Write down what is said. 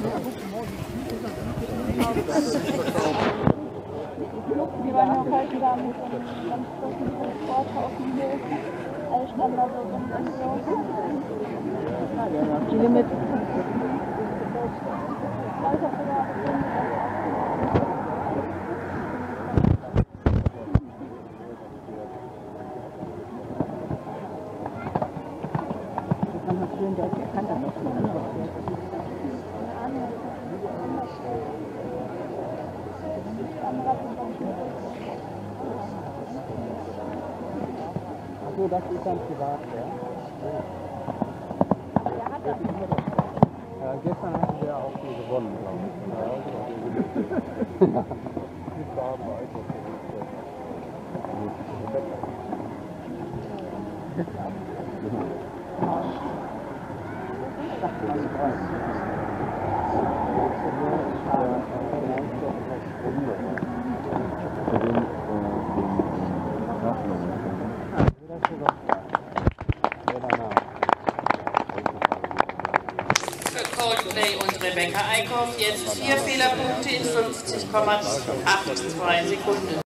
Wir waren ja auch heute da mit so einem ganz großen Sport auf dem Hof. Alle standen da so rum und so. Viele mit. So, das ist dann privat, ja? Ja, gestern hatten wir auch schon gewonnen, glaube ich. Ja, mit Farben Für Coldplay und Rebecca Eickhoff jetzt 4 Fehlerpunkte in 50,82 Sekunden.